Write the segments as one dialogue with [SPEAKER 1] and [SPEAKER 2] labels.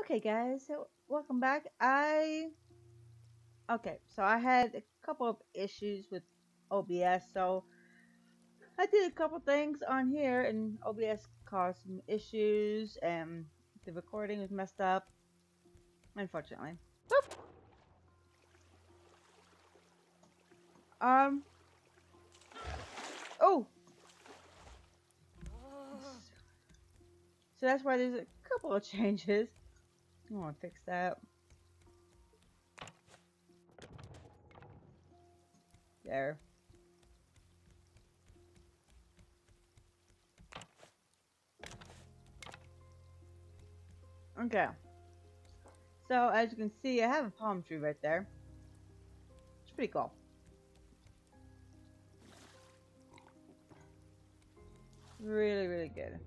[SPEAKER 1] Okay, guys, so welcome back. So I had a couple of issues with OBS, so I did a couple things on here, and OBS caused some issues, and the recording was messed up, unfortunately. Boop. Um. Oh, so that's why there's a couple of changes. I want to fix that. There. Okay. So as you can see, I have a palm tree right there. It's pretty cool. Really, really good.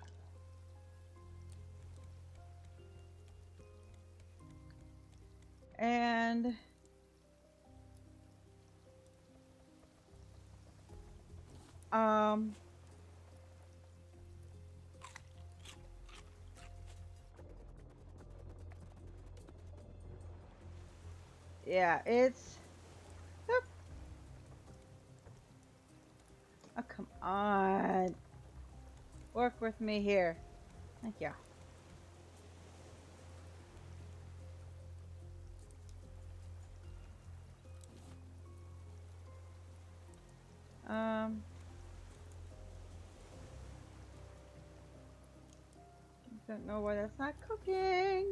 [SPEAKER 1] And um yeah, it's oh, come on. Work with me here. Thank you. Um, don't know why that's not cooking.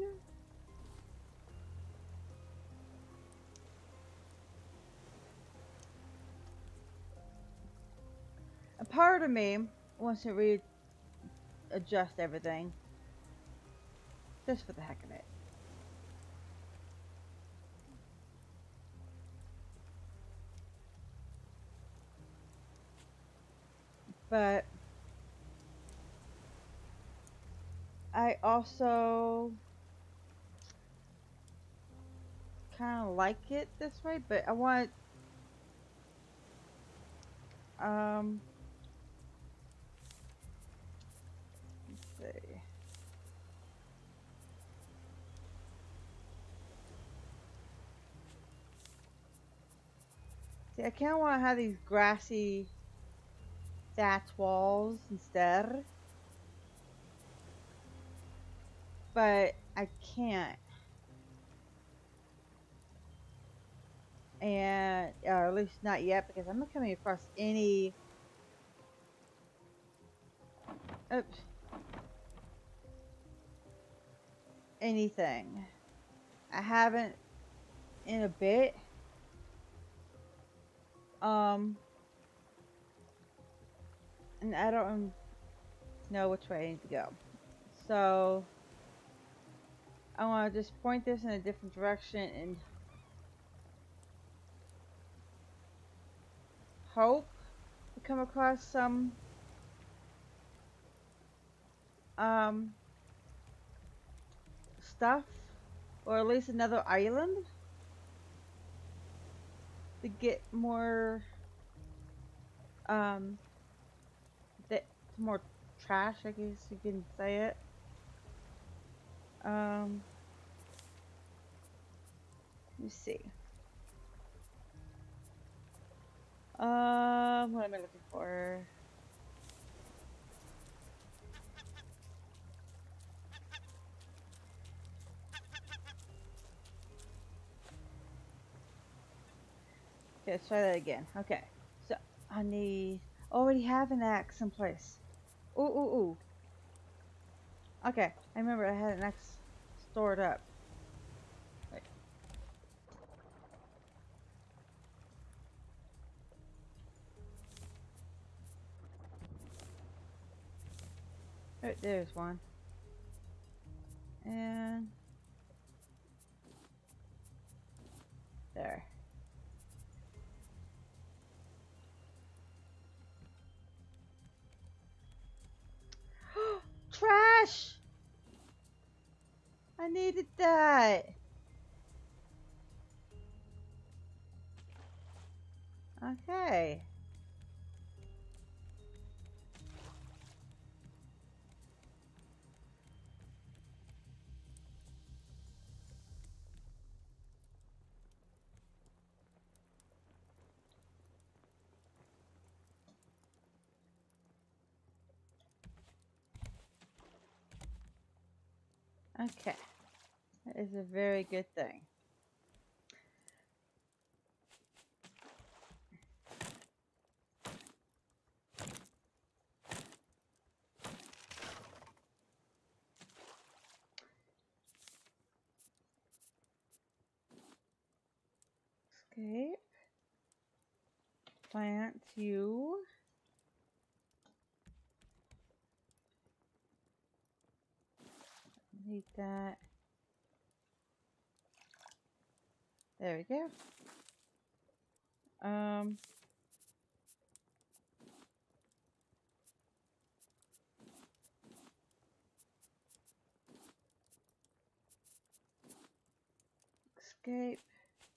[SPEAKER 1] A part of me wants to readjust everything just for the heck of it. But I also kind of like it this way, but I want um let's see. See, I kind of want to have these grassy thatch walls instead, but I can't. And or at least not yet, because I'm not coming across any oops, anything. I haven't in a bit. Um, and I don't know which way I need to go. So I want to just point this in a different direction and hope to come across some um stuff, or at least another island to get more um that more trash, I guess you can say it. Um, let me see. What am I looking for? Okay, let's try that again. Okay, so I need already have an axe someplace. Ooh, ooh, ooh. Okay, I remember I had an axe stored up. Wait. Oh, there's one. And there. Trash! I needed that. Okay. Okay. That is a very good thing. Escape. Plant you. Need that. There we go. Escape.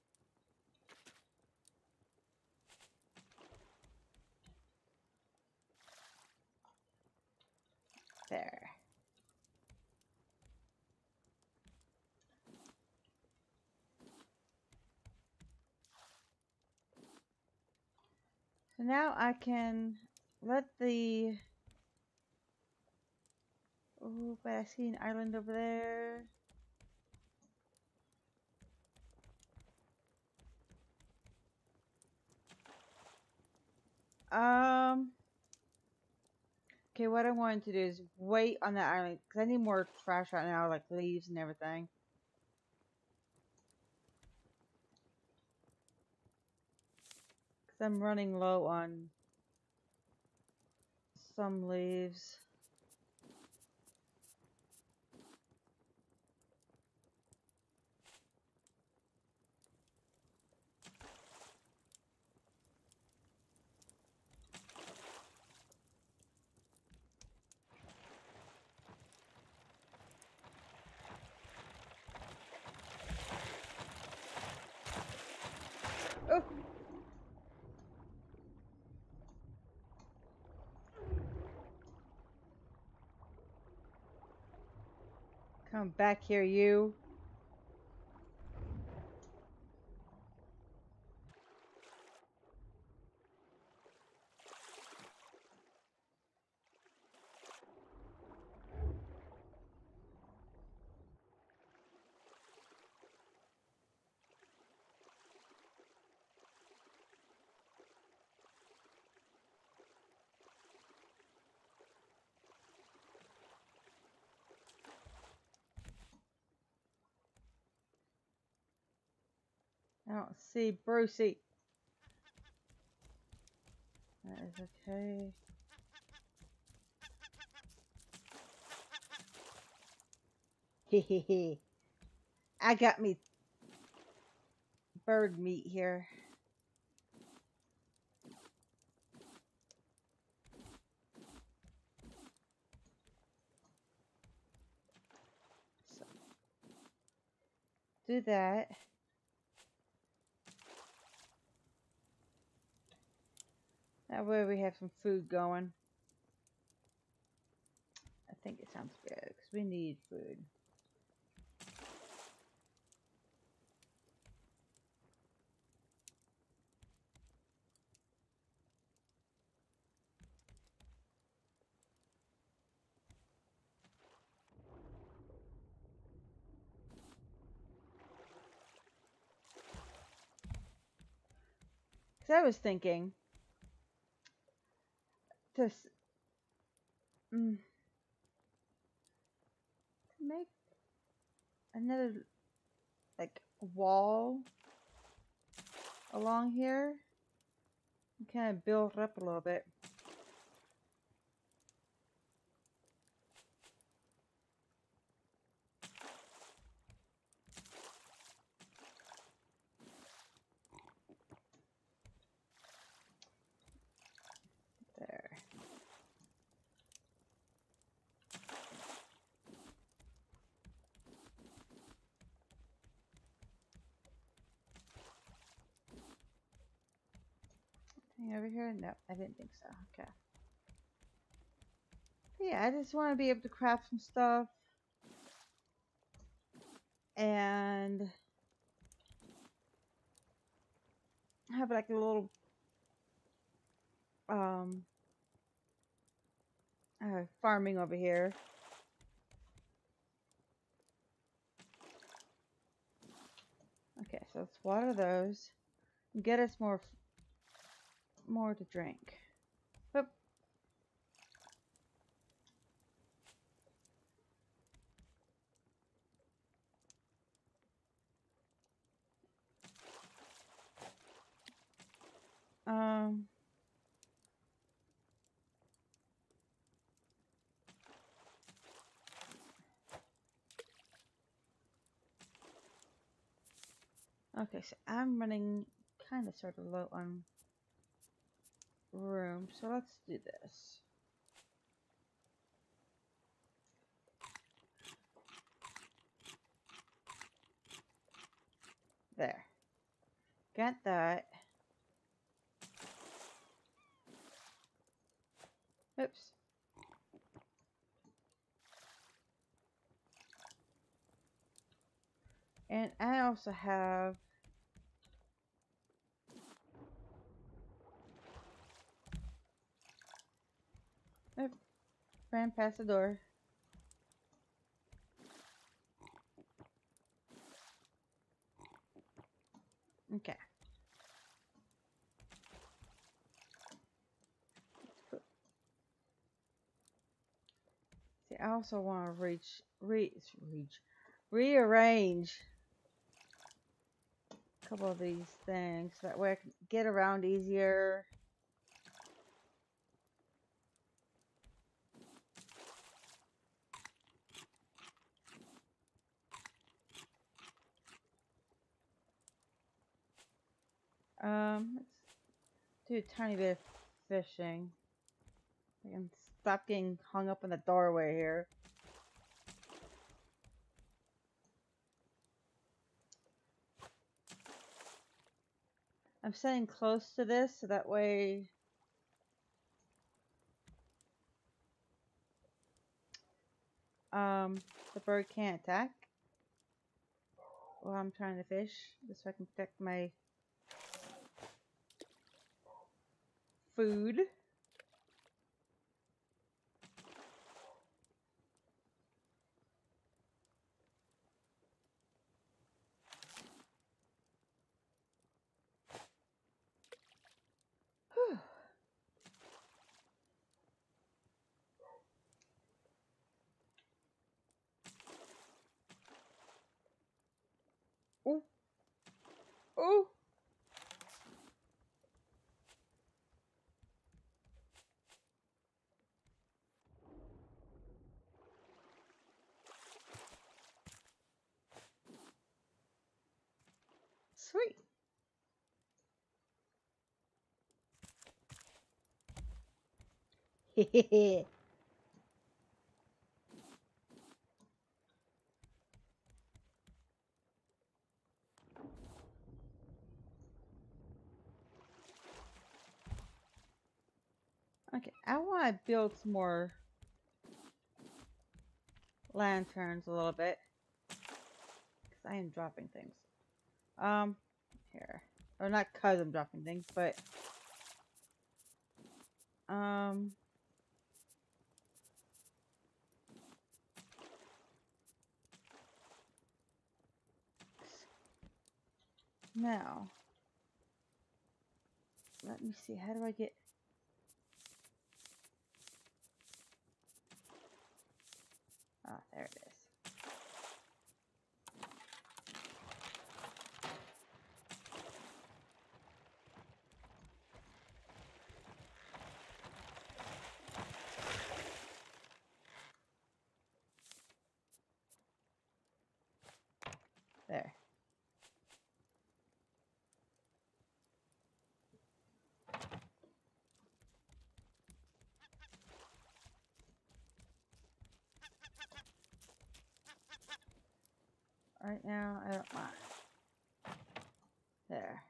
[SPEAKER 1] There. So now I can let the... Oh, but I see an island over there. Okay, what I wanted to do is wait on that island, because I need more trash right now, like leaves and everything. Because I'm running low on some leaves. Oh! Come back here, you. I don't see Brucey. That is okay. Hehehe. I got me bird meat here. So, do that. That way we have some food going. I think it sounds good, because we need food. Because I was thinking to make another, like, wall along here and kind of build it up a little bit. There. Anything over here? No, I didn't think so. Okay. But yeah, I just want to be able to craft some stuff and have like a little farming over here. let's water those and get us more to drink. Oop. Um. Okay, so I'm running kind of sort of low on room, so let's do this. There. Got that. Oops. And I also have ran past the door. Okay. See, I also want to rearrange a couple of these things so that way I can get around easier. Let's do a tiny bit of fishing. I can stop getting hung up in the doorway here. I'm staying close to this so that way the bird can't attack while I'm trying to fish, just so I can protect my food. Whew. Ooh. Ooh. Sweet. Hehehe. Okay, I want to build some more lanterns a little bit because I am dropping things. Here, or not because I'm dropping things, but now let me see. How do I get? Ah, there it is. There. Right now, I don't mind. There.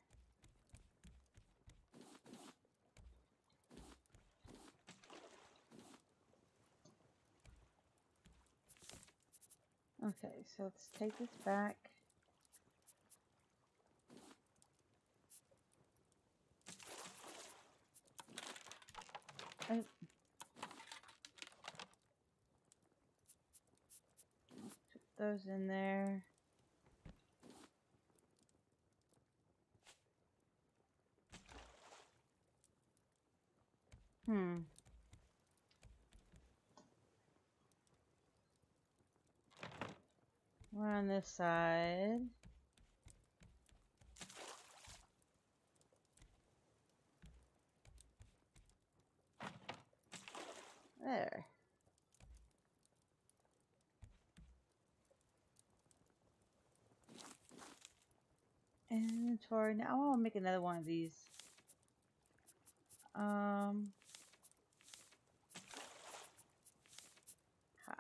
[SPEAKER 1] Okay, so let's take this back. Put those in there. Hmm. We're on this side. There. Inventory. Now I want to make another one of these. Ha.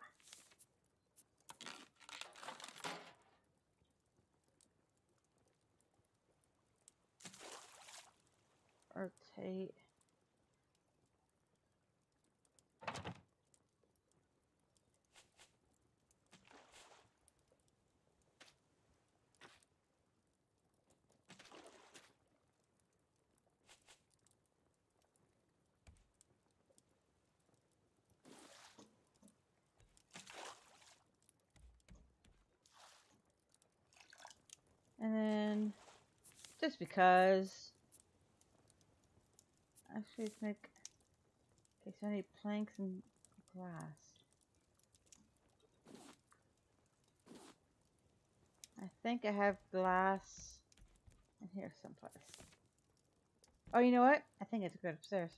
[SPEAKER 1] Rotate. And then, just because, actually let's make, okay, so I need planks and glass. I think I have glass in here someplace. Oh, you know what? I think it's good upstairs.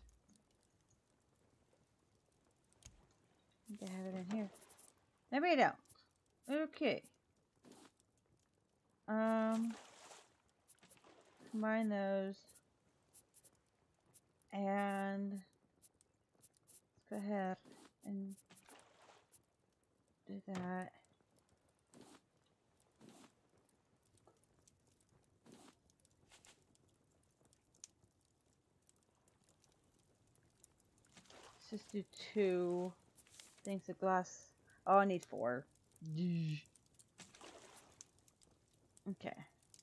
[SPEAKER 1] I think I have it in here. Maybe I don't. Okay. Combine those. And let's go ahead and do that. Let's just do 2 things of glass. Oh, I need 4. Okay.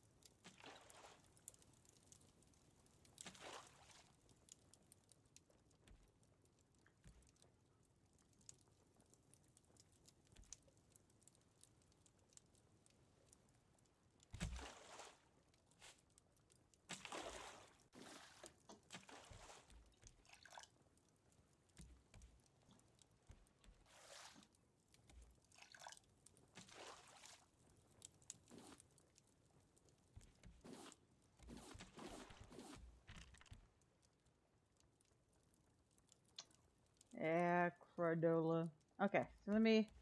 [SPEAKER 1] Yeah, Cradola. Okay, so let me.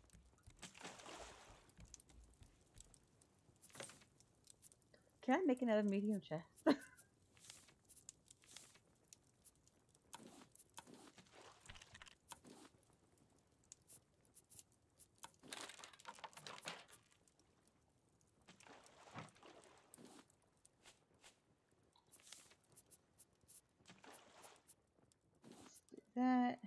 [SPEAKER 1] Can I make another medium chest? Let's do that.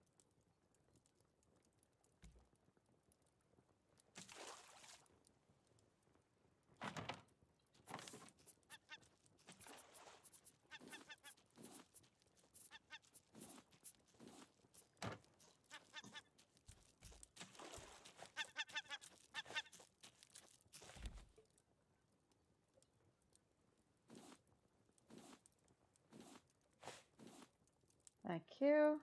[SPEAKER 1] Thank you.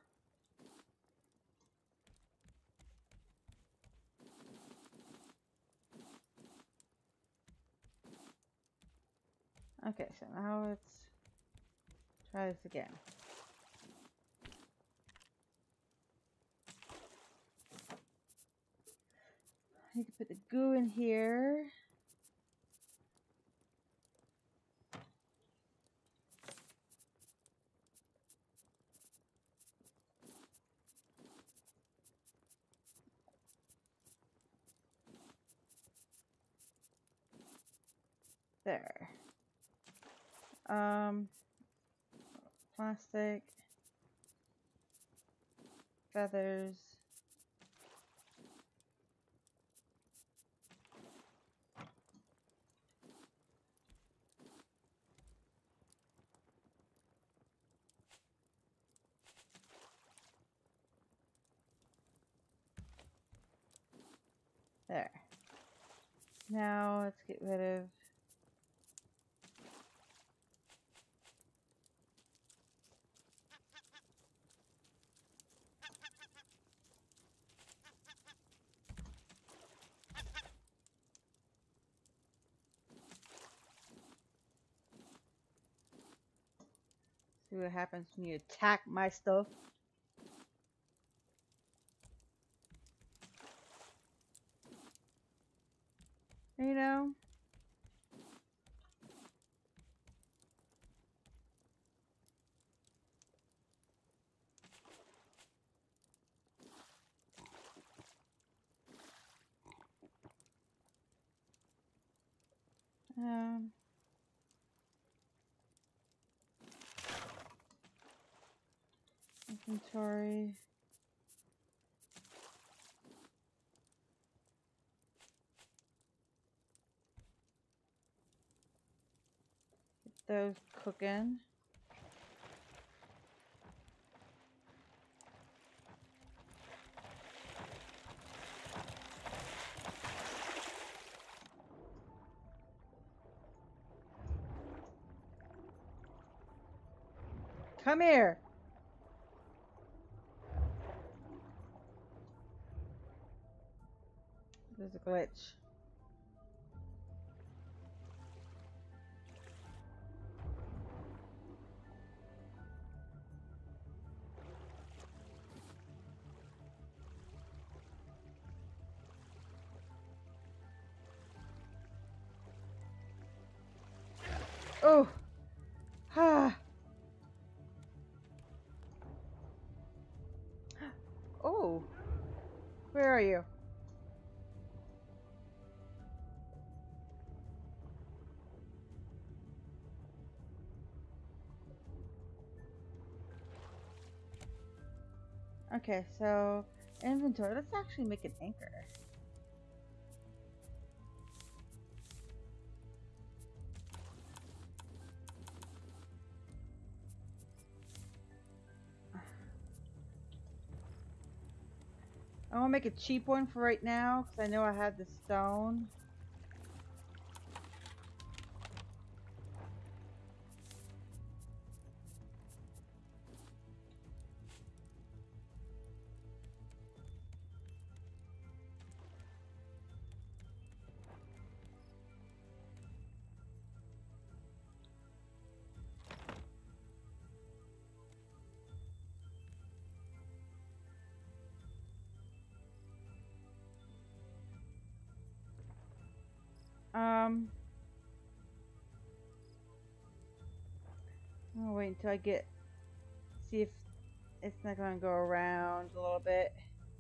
[SPEAKER 1] Okay, so now let's try this again. I need to put the goo in here. There. Plastic. Feathers. There. Now let's get rid of See what happens when you attack my stuff. You know? Um, Inventory. Get those cooking. Come here. There's a glitch. Oh. Ah. Oh. Where are you? Okay, so inventory. Let's actually make an anchor. I want to make a cheap one for right now because I know I have the stone. I'm gonna wait until I see if it's not gonna go around a little bit.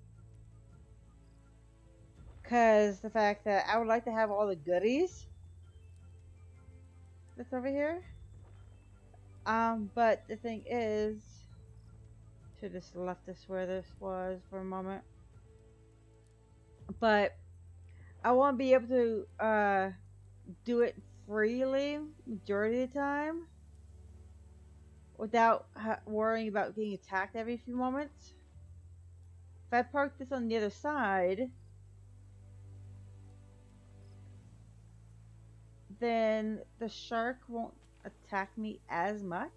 [SPEAKER 1] Cause the fact that I would like to have all the goodies that's over here. But the thing is, should just left this where this was for a moment. But I want to be able to do it freely majority of the time without worrying about getting attacked every few moments. If I park this on the other side, then the shark won't attack me as much.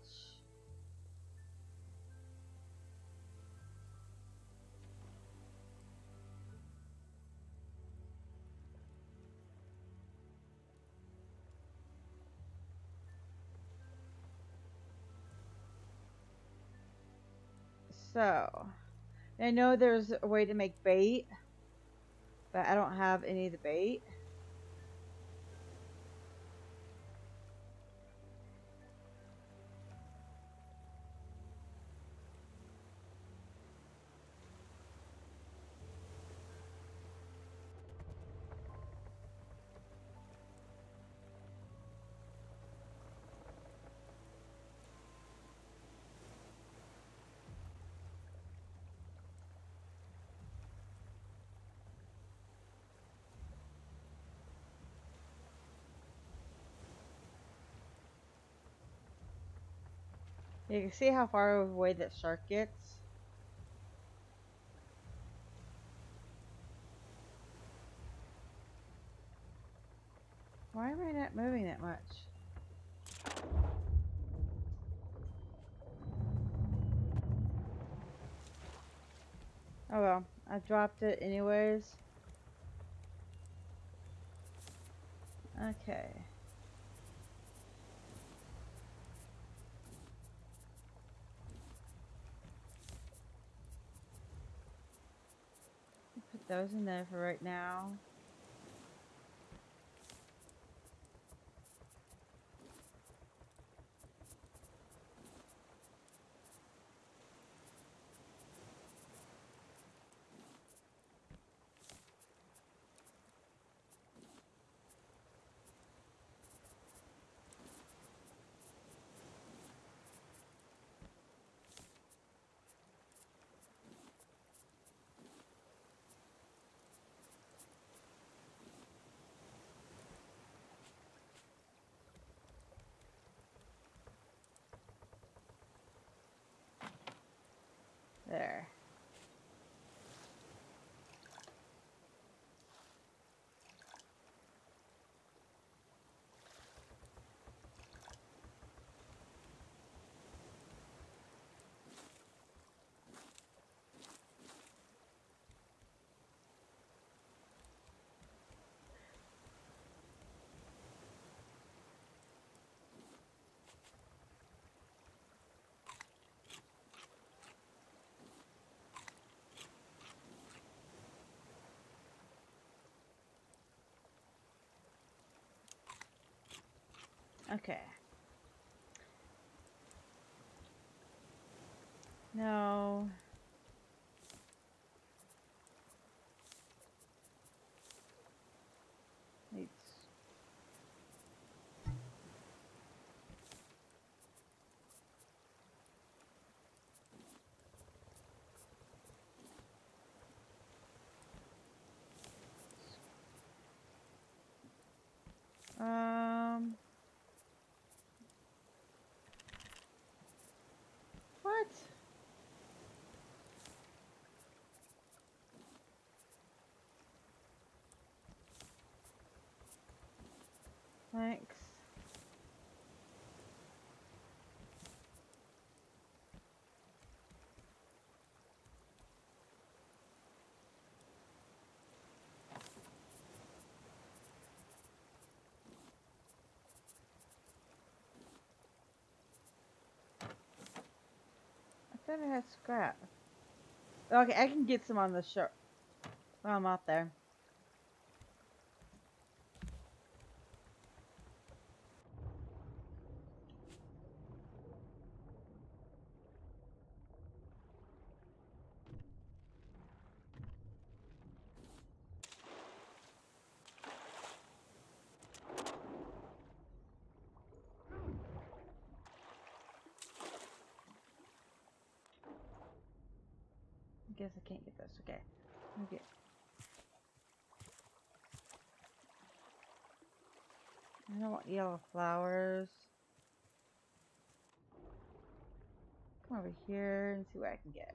[SPEAKER 1] So, I know there's a way to make bait, but I don't have any of the bait. You can see how far away that shark gets. Why am I not moving that much? Oh well, I dropped it anyways. Okay. those in there for right now. There. Okay. No. It's what? Thanks. I thought I had scrap. Okay, I can get some on the shore while I'm out there. I guess I can't get this. Okay. Okay. I don't want yellow flowers. Come over here and see what I can get.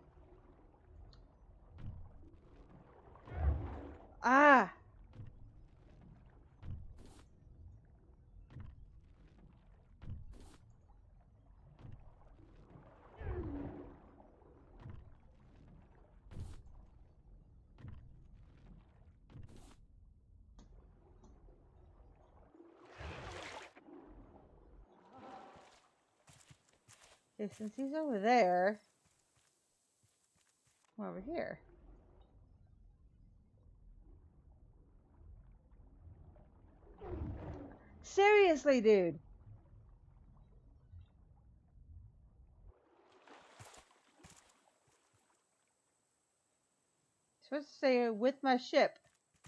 [SPEAKER 1] Ah! Okay, since he's over there, come over here. Seriously, dude. Supposed to say with my ship.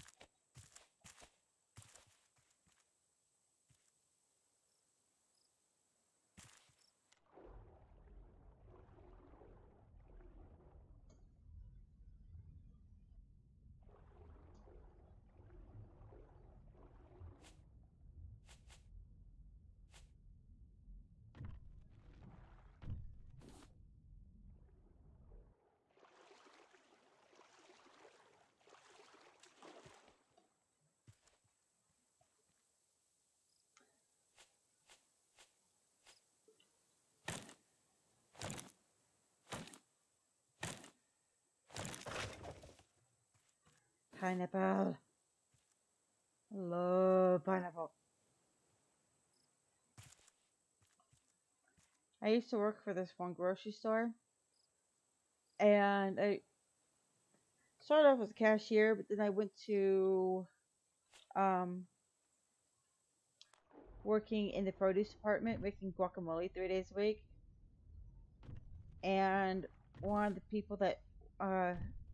[SPEAKER 1] Pineapple. I love pineapple. I used to work for this one grocery store. And started off as a cashier, but then I went to um, working in the produce department, making guacamole 3 days a week. And one of the people that uh,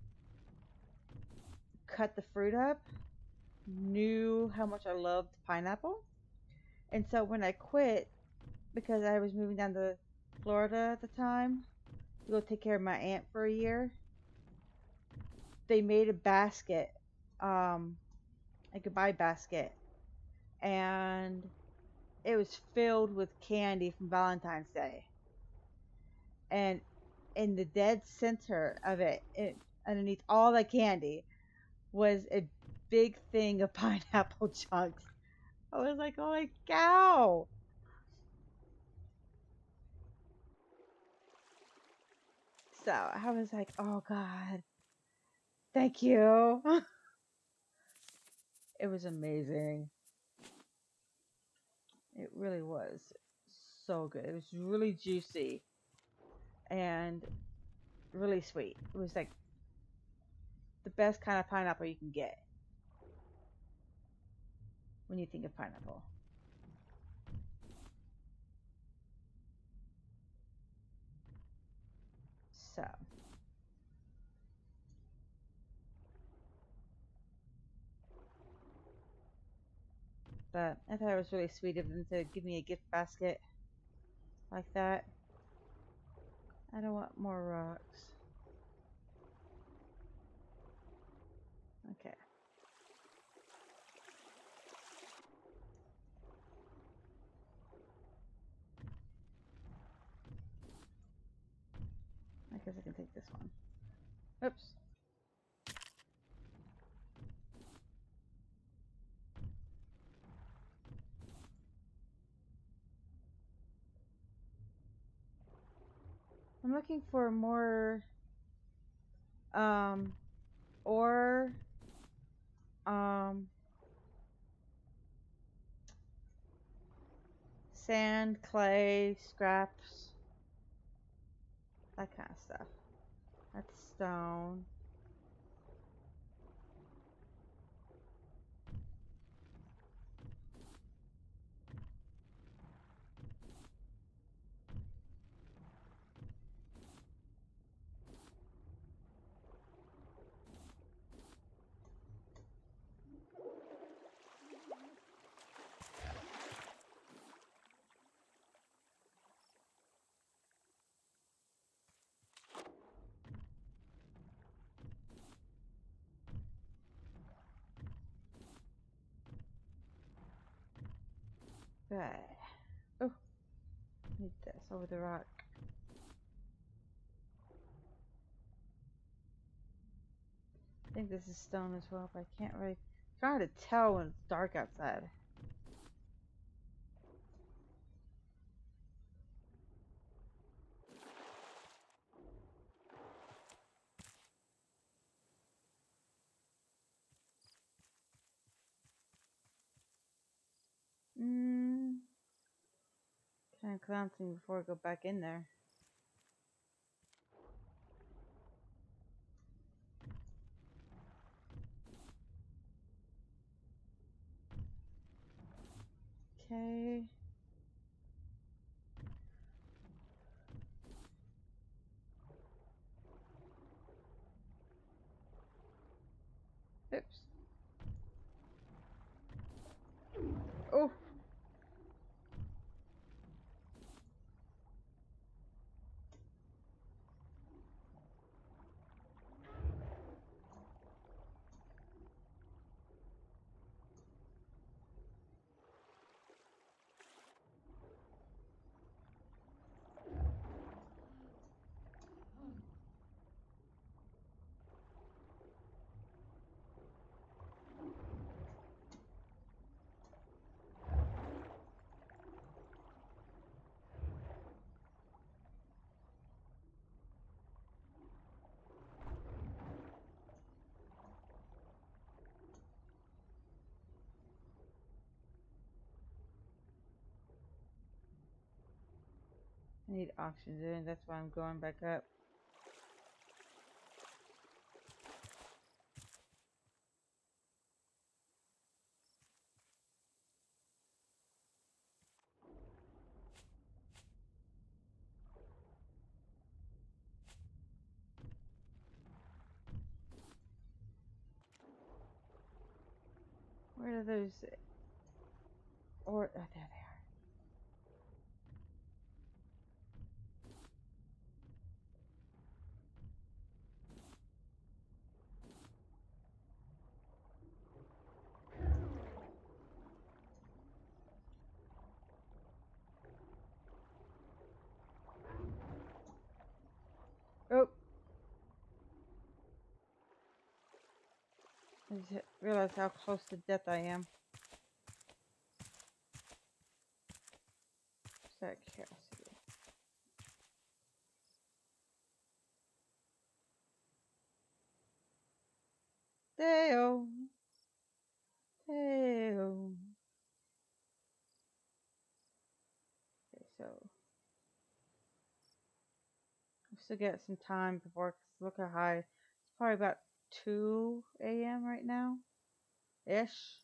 [SPEAKER 1] cut the fruit up knew how much I loved pineapple. And so when I quit, because I was moving down to Florida at the time to go take care of my aunt for a year, they made a basket, a goodbye basket, and it was filled with candy from Valentine's Day. And in the dead center of underneath all the candy, was a big thing of pineapple chunks. I was like, holy cow! So I was like, oh God, thank you. It was amazing. It really was so good. It was really juicy and really sweet. It was like the best kind of pineapple you can get when you think of pineapple. So, but I thought it was really sweet of them to give me a gift basket like that. I don't want more rocks. Okay. I guess I can take this one. Oops. I'm looking for more um ore, um sand, clay, scraps, that kind of stuff. That's stone. Right. Oh, need this over the rock. I think this is stone as well, but I can't really. It's hard to tell when it's dark outside. Mm, kind of glancing before I go back in there. Okay. Oops. Oh. I need oxygen. That's why I'm going back up. those, or oh, there they are. Oh, I just realized how close to death I am. Just out of curiosity. Deo, Deo. Okay, so we still got some time before. 'Cause look how high. It's probably about 2 a.m. right now, ish.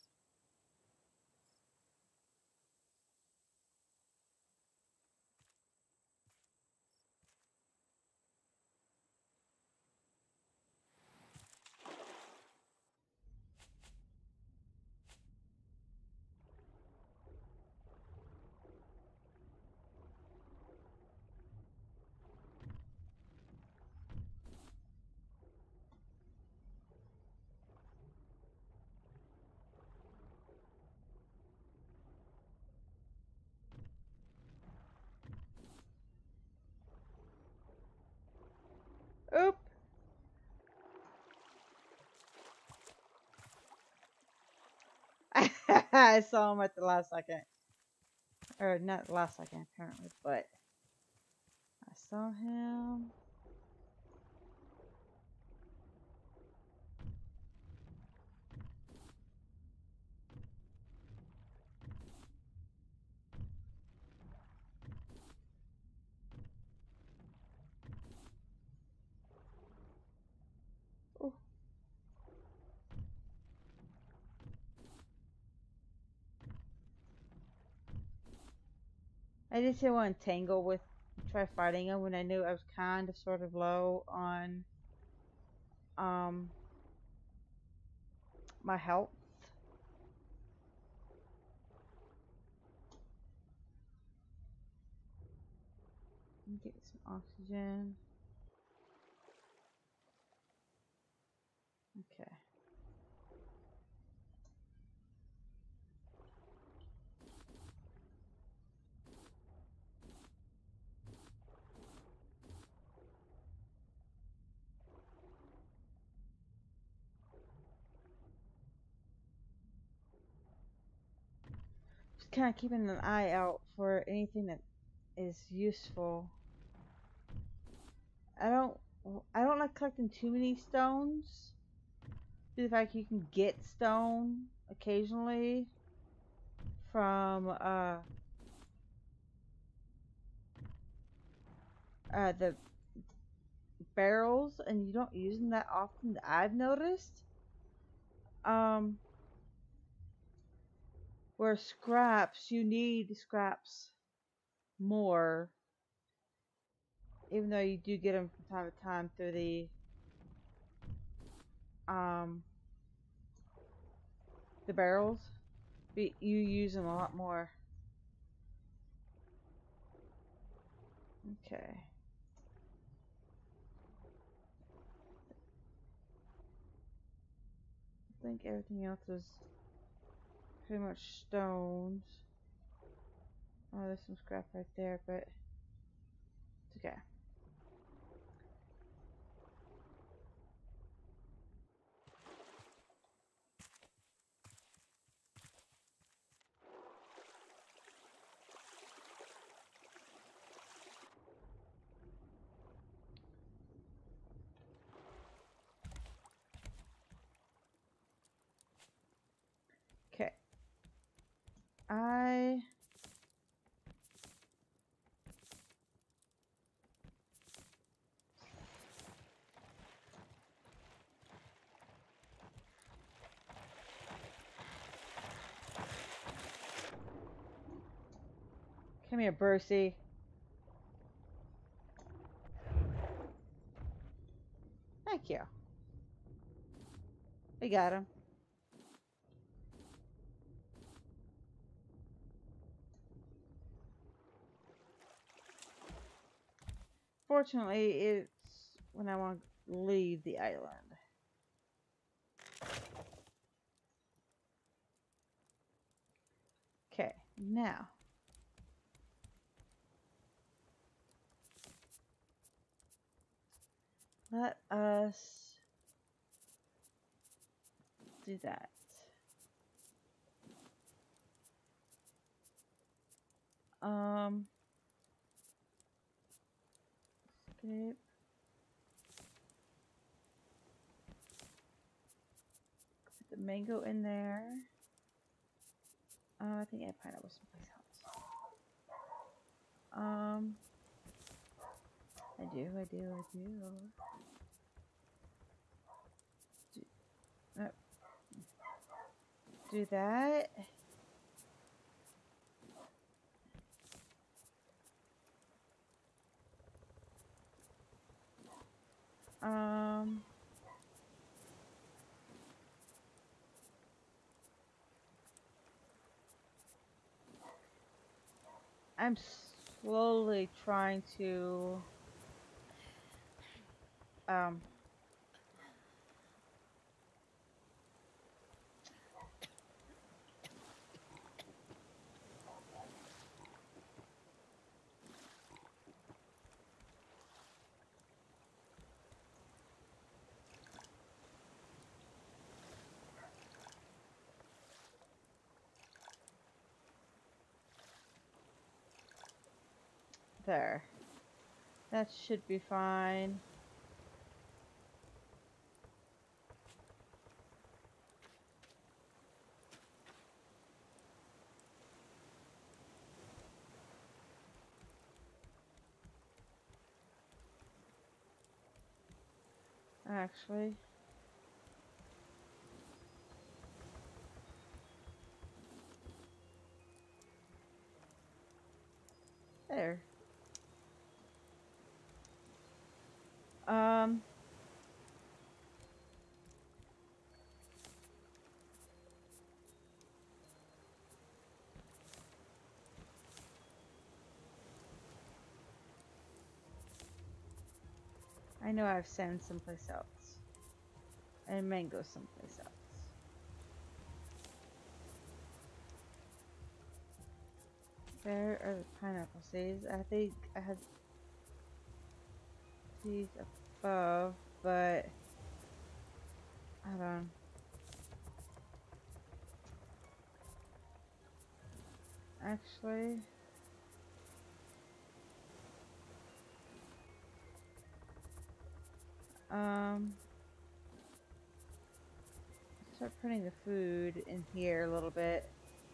[SPEAKER 1] Oop. I saw him at the last second. Or not the last second, apparently, but I saw him. Ooh. I just didn't want to tangle with, try fighting him when I knew I was kind of sort of low on um my health. Let me get some oxygen. Okay. Just kind of keeping an eye out for anything that is useful. I don't I don't like collecting too many stones. Due to the fact you can get stone occasionally from the barrels, and you don't use them that often that I've noticed. Um, where scraps, you need scraps more, even though you do get them from time to time through um the barrels. But you use them a lot more. Okay. I think everything else is pretty much stones. Oh, there's some scrap right there, but it's okay. Okay. I Come here, Brucey. Thank you. We got him. unfortunately, it's when I want to leave the island. Okay, now let us do that. Escape. Put the mango in there. I think I had pineapple someplace else. I do. Uh, do that. I'm slowly trying to um there. That should be fine. Actually, there. Um, I know I've sand someplace else. And mango someplace else. Where are the pineapple seeds? I think I had these above, but hold on. Actually, start putting the food in here a little bit.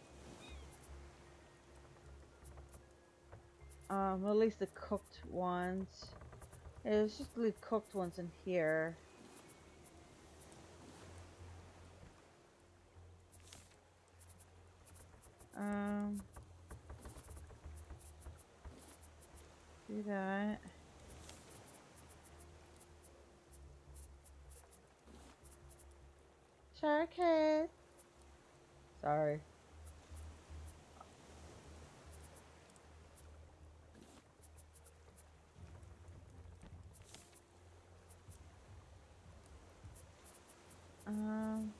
[SPEAKER 1] At least the cooked ones. Yeah, let's just leave cooked ones in here. Do that. Shark head. Sorry. Um,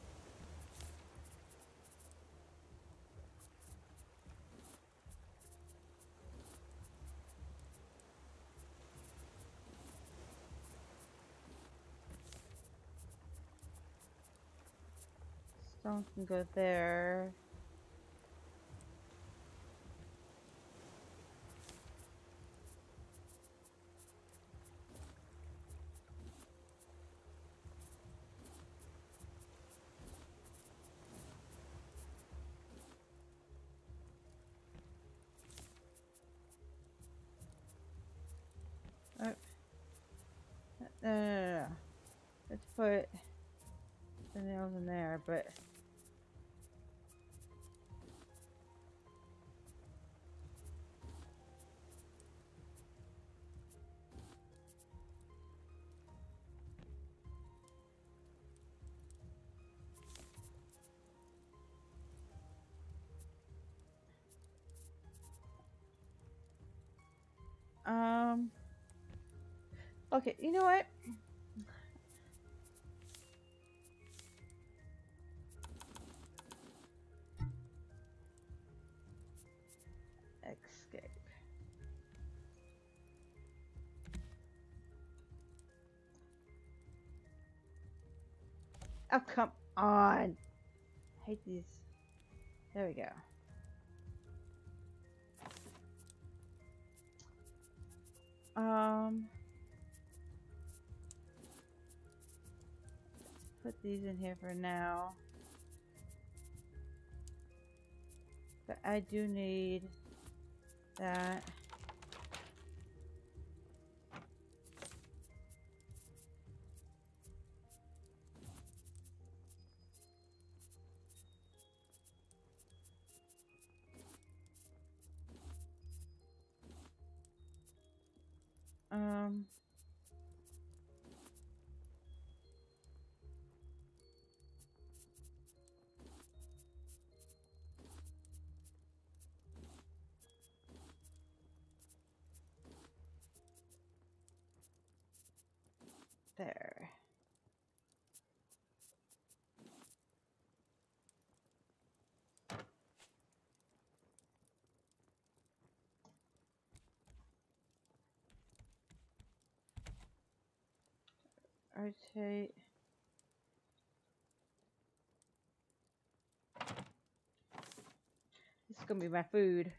[SPEAKER 1] Stone can go there. Oh, no. Let's put the nails in there, but um, Okay, you know what? Escape. Oh, come on. I hate these. There we go. Um, put these in here for now. But I do need that. Um, there. Rotate. This is gonna be my food.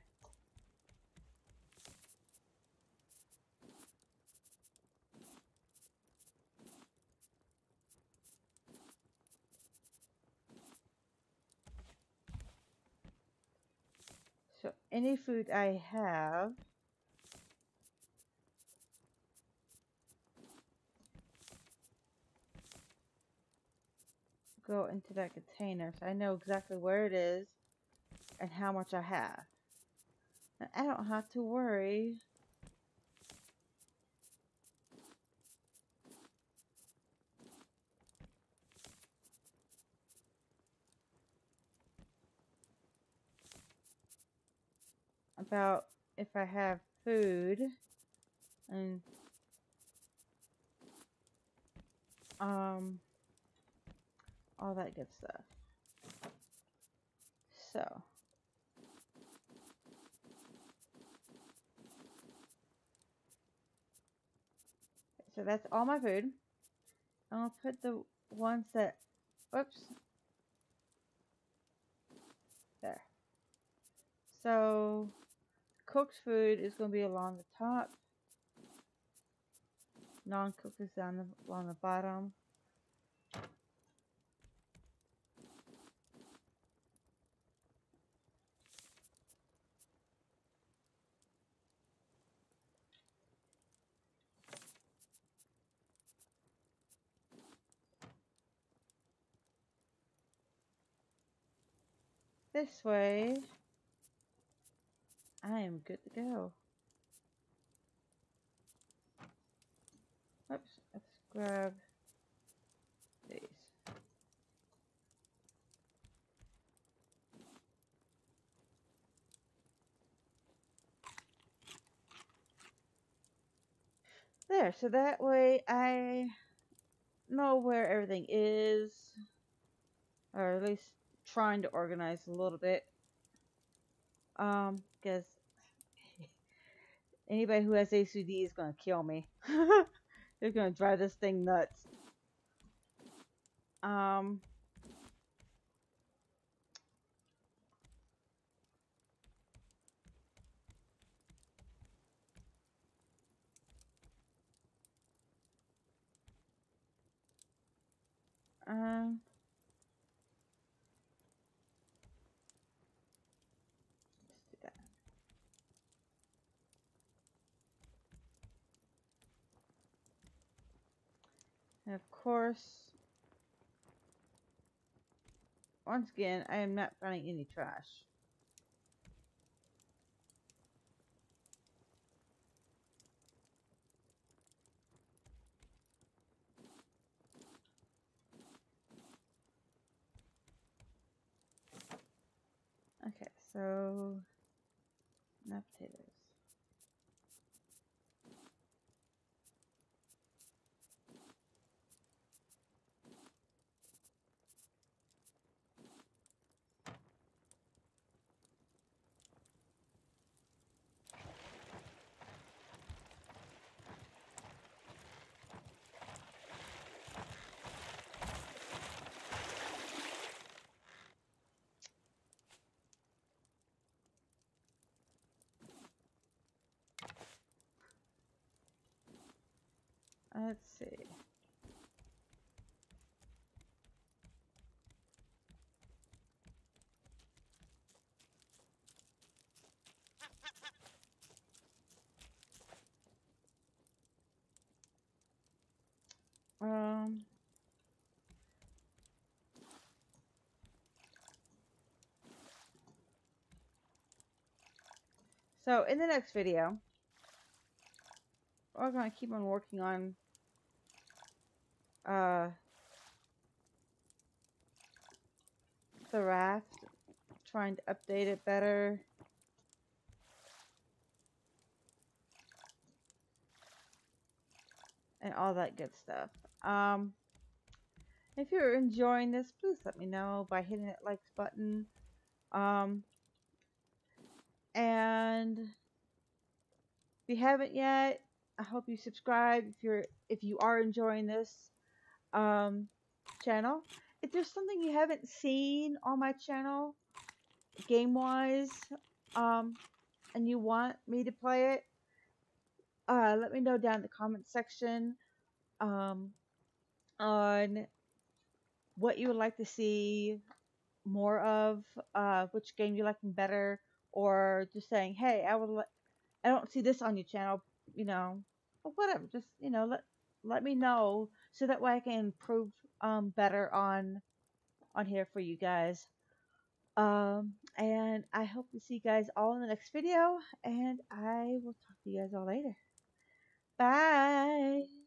[SPEAKER 1] So any food I have go into that container, so I know exactly where it is and how much I have. And I don't have to worry about if I have food and all that good stuff. So that's all my food. I'll put the ones that, whoops, there. So cooked food is going to be along the top. Non-cooked is along the bottom. This way, I am good to go. Oops, let's grab these. There, so that way I know where everything is, or at least trying to organize a little bit. Because anybody who has ACD is gonna kill me. They're gonna drive this thing nuts. Um, um, let's do that. And of course, once again, I am not finding any trash. Okay, so no potatoes. Let's see. Um, so in the next video, we're going to keep on working on uh, the raft, trying to update it better, and all that good stuff. If you're enjoying this, please let me know by hitting that likes button. Um, and if you haven't yet, I hope you subscribe if you are enjoying this um, channel. If there's something you haven't seen on my channel, game wise, and you want me to play it, let me know down in the comment section um, on what you would like to see more of, which game you like better, or just saying, hey, I don't see this on your channel, or whatever. Just let me know so that way I can improve better on here for you guys. And I hope to see you guys all in the next video, and I will talk to you guys all later. Bye.